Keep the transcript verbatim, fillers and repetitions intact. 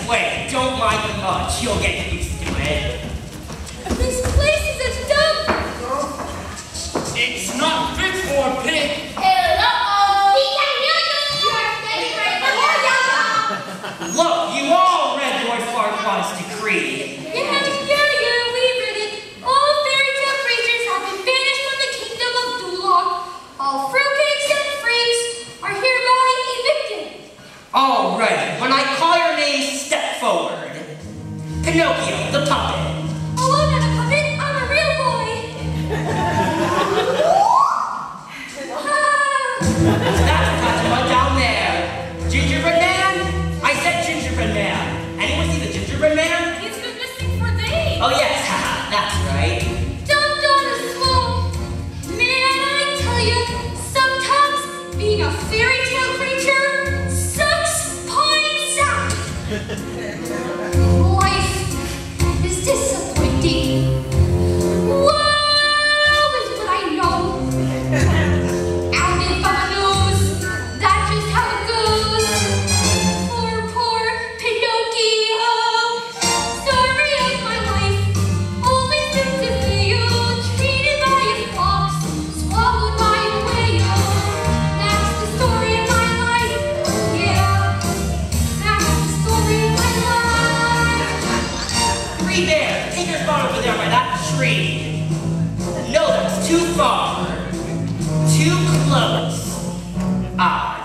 way. Don't mind the much. You'll get used to it. This place is a dump. It's not fit for a pig. Hello. We can hear you. You are standing right before you. Look, you all read Lord Farquaad's decree. Yeah, yeah, yeah, we read it. All fairy tale creatures have been banished from the kingdom of Duloc. All fruitcakes and freaks are hereby evicted. All right, when I call your name, step forward. Pinocchio, the puppet. Oh, I'm not a puppet. I'm a real boy. That's Fatima down there. Gingerbread man? I said gingerbread man. Anyone see the gingerbread man? He's been missing for days. Oh yes, haha, that's right. Dumped on a slope. Man, I tell you, sometimes being a fairy tale creature sucks pines out. Life is disappointing. Wow is what I know. And if I lose, that's just how it goes. Poor, poor Pinocchio. Story of my life. Always doomed to fail. Treated by a fox. Swallowed by a whale. That's the story of my life. Yeah. That's the story of my life. Three there. Take your spot over there by that tree. No, that's too far. Too close. Ah.